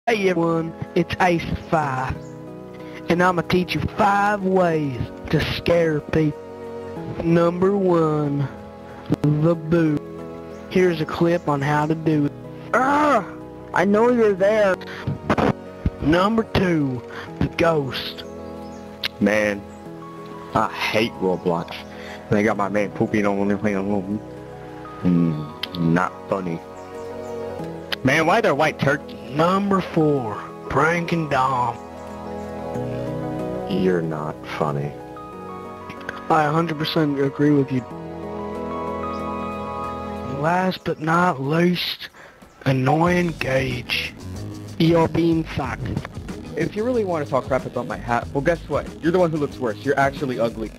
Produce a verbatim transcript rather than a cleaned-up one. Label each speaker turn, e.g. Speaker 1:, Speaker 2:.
Speaker 1: Hey everyone, it's Ace five, and I'm gonna teach you five ways to scare people. Number one, the boo. Here's a clip on how to do it.
Speaker 2: Ah! I know you're there.
Speaker 1: Number two, the ghost.
Speaker 3: Man, I hate Roblox. They got my man pooping on the alone. Mm, not funny. Man, why there white turkey?
Speaker 1: Number four, pranking Dom.
Speaker 3: You're not funny.
Speaker 1: I one hundred percent agree with you. Last but not least, annoying Gage. You're being fucked.
Speaker 2: If you really want to talk crap about my hat, well guess what? You're the one who looks worse. You're actually ugly.